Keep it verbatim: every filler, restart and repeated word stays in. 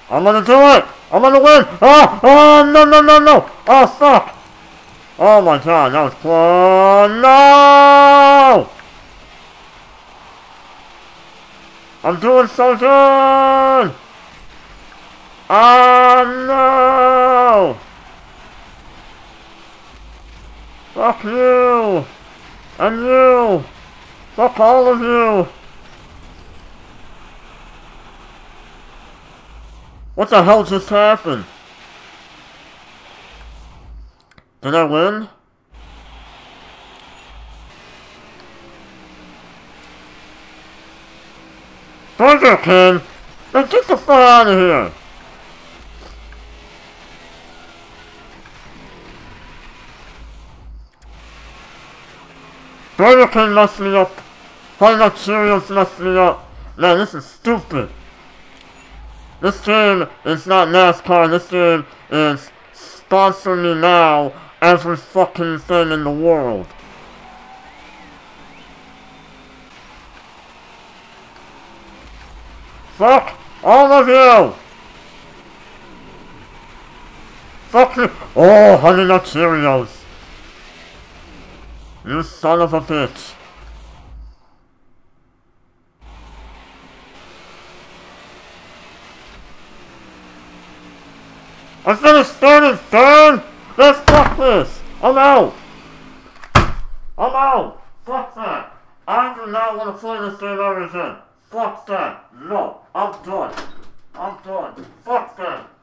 I'm gonna do it! I'm gonna win! Oh! Oh! No! No! No! No! Oh! Fuck! Oh my god! That was close! No! I'm doing so good! Oh no! Fuck you! And you! Fuck all of you! What the hell just happened? Did I win? Burger King! Then get the fuck out of here! Burger King messed me up. Probably not Cheerios messed me up. Man, this is stupid. This game is not NASCAR. This game is sponsor me now every fucking thing in the world. Fuck all of you! Fuck you! Oh, Honey Nut Cheerios. You son of a bitch. I finished third and third? Let's fuck this! I'm out! I'm out! Fuck that! I do not want to play this game ever again. Fuck that! No! I'm done! I'm done! Fuck that!